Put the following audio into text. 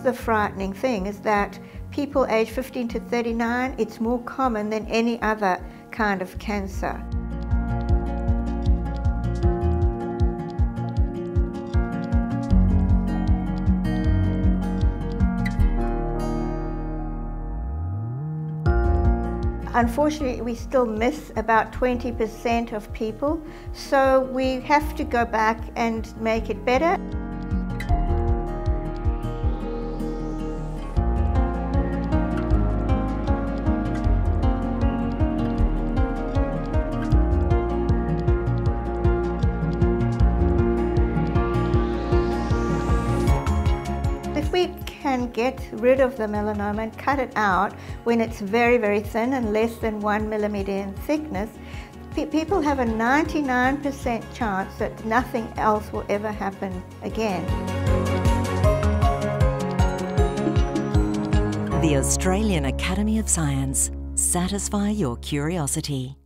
the frightening thing, is that people aged 15 to 39, it's more common than any other kind of cancer. Unfortunately, we still miss about 20% of people, so we have to go back and make it better. If we can get rid of the melanoma and cut it out when it's very, very thin and less than 1 millimeter in thickness, people have a 99% chance that nothing else will ever happen again. The Australian Academy of Science. Satisfy your curiosity.